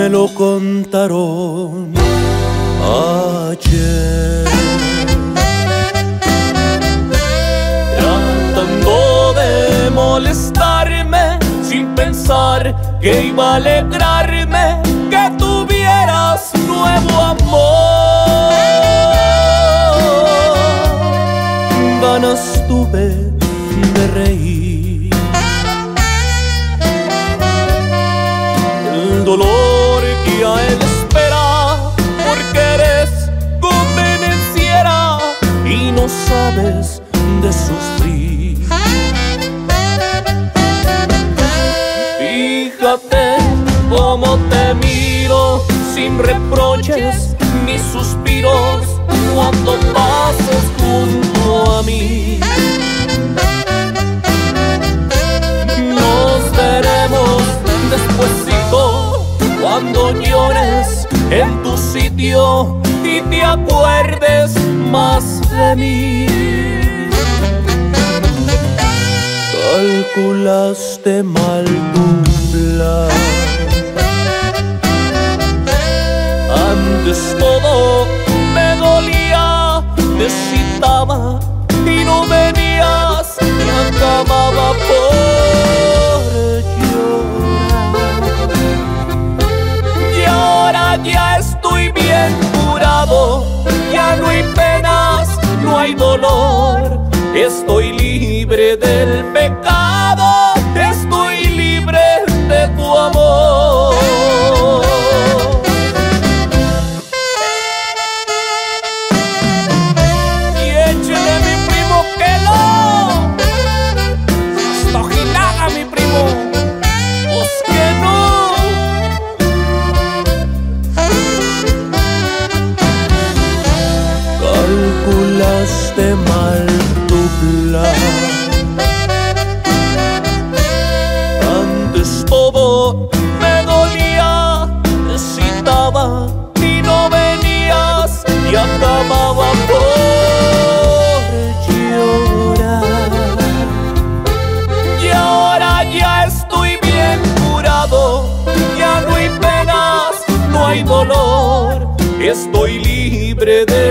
lo contaron ayer. Tratando de molestarme sin pensar que iba a alegrarme que tuvieras nuevo amor. Ganas tuve de reír, el dolor que a él espera porque eres convenenciera y no sabes de sufrir. Fíjate cómo te miro sin reproches ni suspiros cuando pases junto a mí. Nos veremos despuesito cuando llores en tu sitio y te acuerdes más de mí. Calculaste mal tu plan. Antes todo me dolía, necesitaba y no venías y acababa por llorar. Y ahora ya estoy bien curado, ya no hay penas, no hay dolor. Estoy libre del pecado, estoy libre de tu amor. Y échale mi primo que lo, hasta Ojinaga mi primo, pues que no. Calculaste mal tu plan. Antes todo me dolía, necesitaba y no venías y acababa por llorar. Y ahora ya estoy bien curado, ya no hay penas, no hay dolor, estoy libre de